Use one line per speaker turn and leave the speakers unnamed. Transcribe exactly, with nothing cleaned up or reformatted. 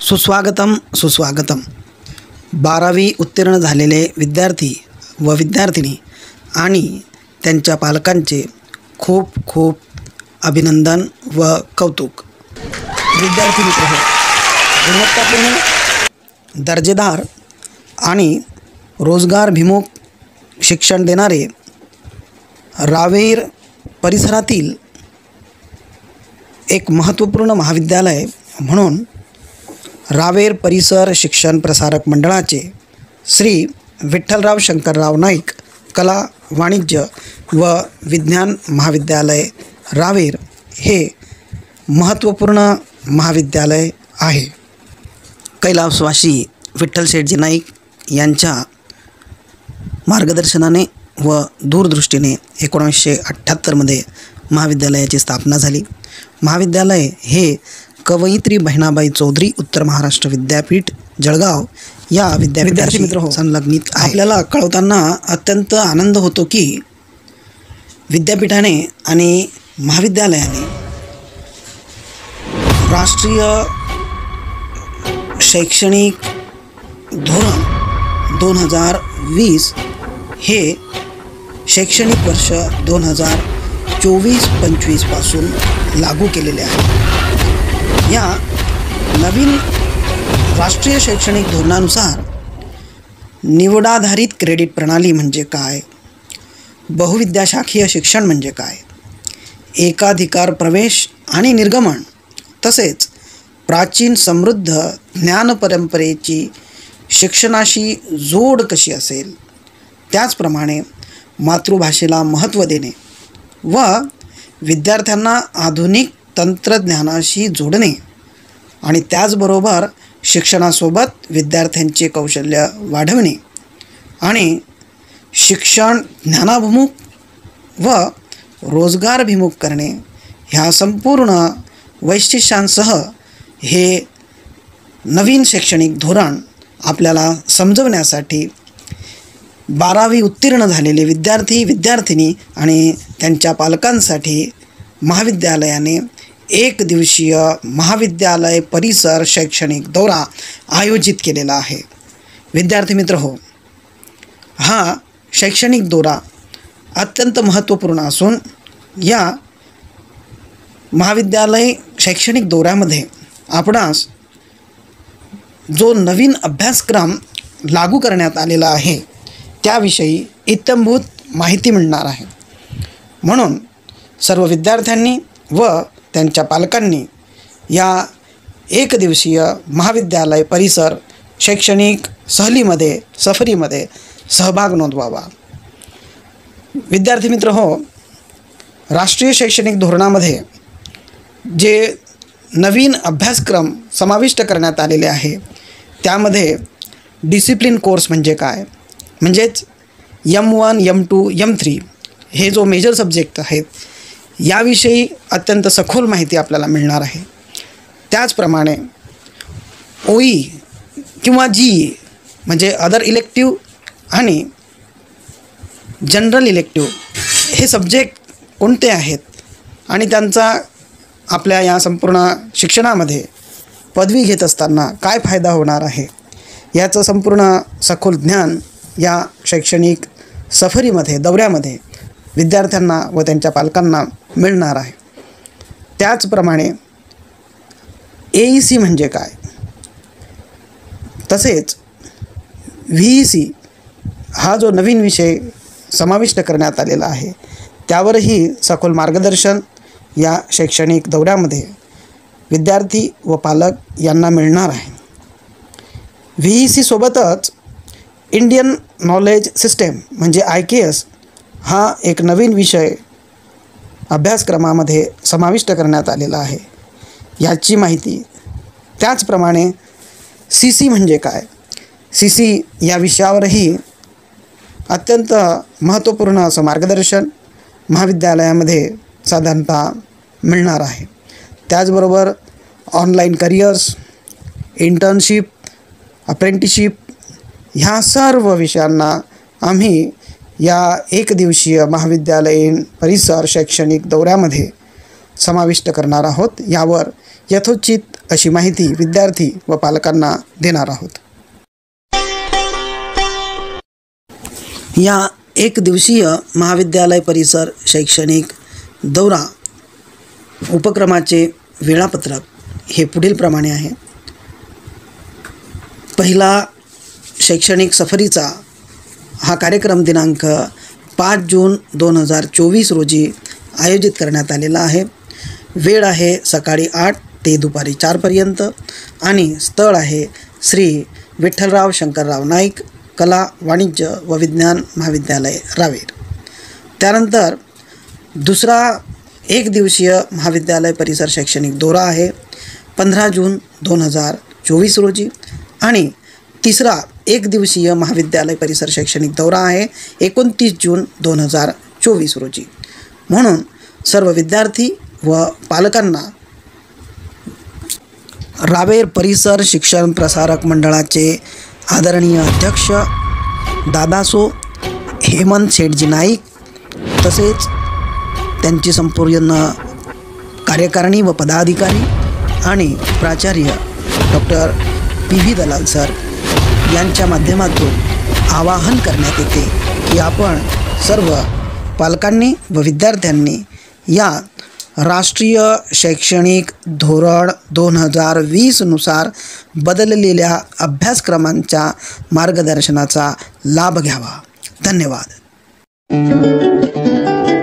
सुस्वागतम सुस्वागतम. बारावी उत्तीर्ण झालेले विद्यार्थी व विद्यार्थिनी आणि त्यांच्या पालकांचे खूप खूप अभिनंदन व कौतुक. विद्यार्थी मित्र हो, गुणवत्तापूर्ण दर्जेदार आणि रोजगारभिमुख शिक्षण देणारे रावेर परिसरातील एक महत्त्वपूर्ण महाविद्यालय म्हणून रावेर परिसर शिक्षण प्रसारक मंडळाचे श्री विठ्ठलराव शंकरराव नाईक कला वाणिज्य व विज्ञान महाविद्यालय रावेर हे महत्त्वपूर्ण महाविद्यालय आहे. कैलासवासी विठ्ठल शेठजी नाईक यांच्या मार्गदर्शनाने व दूरदृष्टीने एकोणीसशे अठ्ठ्याहत्तरमध्ये महाविद्यालयाची स्थापना झाली. महाविद्यालय हे कवयित्री बहिणाबाई चौधरी उत्तर महाराष्ट्र विद्यापीठ जळगाव या विद्यापीठाशी मित्र हो संलग्नित आहे. आपल्याला कळवताना अत्यंत आनंद होतो की विद्यापीठाने आणि महाविद्यालयाने राष्ट्रीय शैक्षणिक धोरण दोन हजार वीस हे शैक्षणिक वर्ष दोन हजार चोवीस पंचवीसपासून लागू केलेले आहे. या नवीन राष्ट्रीय शैक्षणिक धोरणानुसार निवडाधारित क्रेडिट प्रणाली म्हणजे काय, बहुविद्याशाखीय शिक्षण म्हणजे काय, एकाधिकार प्रवेश आणि निर्गमन, तसेच प्राचीन समृद्ध ज्ञानपरंपरेची शिक्षणाशी जोड कशी असेल, त्याचप्रमाणे मातृभाषेला महत्त्व देणे व विद्यार्थ्यांना आधुनिक तंत्रज्ञानाशी जोडणे आणि त्याचबरोबर शिक्षणासोबत विद्यार्थ्यांचे कौशल्य वाढवणे आणि शिक्षण ज्ञानाभिमुख व रोजगारभिमुख करणे ह्या संपूर्ण वैशिष्ट्यांसह हे नवीन शैक्षणिक धोरण आपल्याला समजवण्यासाठी बारावी उत्तीर्ण झालेले विद्यार्थी विद्यार्थिनी आणि त्यांच्या पालकांसाठी महाविद्यालयाने एक दिवसीय महाविद्यालय परिसर शैक्षणिक दौरा आयोजित केलेला आहे. विद्यार्थी मित्र हो, हा शैक्षणिक दौरा अत्यंत महत्त्वपूर्ण असून या महाविद्यालय शैक्षणिक दौऱ्यामध्ये आपणास जो नवीन अभ्यासक्रम लागू करण्यात आलेला आहे त्याविषयी इत्थंभूत माहिती मिळणार आहे. म्हणून सर्व विद्यार्थ्यांनी व त्यांच्या पालकांनी या एक दिवसीय महाविद्यालय परिसर शैक्षणिक सहलीमध्ये सफरीमध्ये सहभाग नोंदवावा. विद्यार्थी मित्र हो, राष्ट्रीय शैक्षणिक धोरणामध्ये जे नवीन अभ्यासक्रम समाविष्ट करण्यात आलेले आहे त्यामध्ये डिसिप्लिन कोर्स म्हणजे काय, म्हणजेच M one M two M three हे जो मेजर सब्जेक्ट आहेत याविषयी अत्यंत सखोल माहिती आपल्याला मिळणार आहे. त्याचप्रमाणे ओई किंवा जी म्हणजे अदर इलेक्टिव्ह आणि जनरल इलेक्टिव्ह हे सब्जेक्ट कोणते आहेत आणि त्यांचा आपल्या या संपूर्ण शिक्षणामध्ये पदवी घेत असताना काय फायदा होणार आहे याचं संपूर्ण सखोल ज्ञान या शैक्षणिक सफरीमध्ये दौऱ्यामध्ये विद्यार्थ्यांना व त्यांच्या पालकांना मिळणार आहे. त्याचप्रमाणे ए ई सी म्हणजे काय, तसेच व्ही ई सी हा जो नवीन विषय समाविष्ट करण्यात आलेला आहे त्यावरही सखोल मार्गदर्शन या शैक्षणिक दौऱ्यामध्ये विद्यार्थी व पालक यांना मिळणार आहे. व्ही ई सी सोबतच इंडियन नॉलेज सिस्टम म्हणजे आय के एस हा एक नवीन विषय अभ्यासक्रमामध्ये समाविष्ट करण्यात आलेला आहे याची माहिती. त्याचप्रमाणे सी सी म्हणजे काय, सी सी या विषयावरही अत्यंत महत्त्वपूर्ण असं मार्गदर्शन महाविद्यालयामध्ये साधारणतः मिळणार आहे. त्याचबरोबर ऑनलाईन करिअर्स, इंटर्नशिप, अप्रेंटिसशिप ह्या सर्व विषयांना आम्ही या एक दिवसीय महाविद्यालयीन परिसर शैक्षणिक दौऱ्यामध्ये समाविष्ट करणार आहोत. यावर यथोचित अशी माहिती विद्यार्थी व पालकांना देणार आहोत। या एक दिवसीय महाविद्यालय परिसर शैक्षणिक दौरा उपक्रमाचे वेळापत्रक हे पुढील प्रमाणे आहे। पहिला शैक्षणिक सफरीचा हा कार्यक्रम दिनांक पाच जून दोन हजार चोवीस रोजी आयोजित करण्यात आलेला आहे। वेळ आहे सकाळी आठ ते दुपारी चारपर्यंत आणि स्थळ आहे श्री विठ्ठलराव शंकरराव नाईक कला वाणिज्य व विज्ञान महाविद्यालय रावेर। त्यानंतर दुसरा एक दिवसीय महाविद्यालय परिसर शैक्षणिक दौरा आहे पंधरा जून दोन हजार चोवीस रोजी आणि तिसरा एक दिवसीय महाविद्यालय परिसर शैक्षणिक दौरा आहे एकोणतीस जून दोन हजार चोवीस रोजी। म्हणून सर्व विद्यार्थी व पालकांना रावेर परिसर शिक्षण प्रसारक मंडळाचे आदरणीय अध्यक्ष दादासो हेमंत शेठजी नाईक तसेच त्यांची संपूर्ण कार्यकारिणी व पदाधिकारी आणि प्राचार्य doctor P V Dalal sir यांच्या माध्यमातून आवाहन करण्यात येते की आपण सर्व पालकांनी व विद्यार्थ्यांनी या राष्ट्रीय शैक्षणिक धोरण दोन हजार वीसनुसार बदललेल्या अभ्यासक्रमांच्या मार्गदर्शनाचा लाभ घ्यावा। धन्यवाद।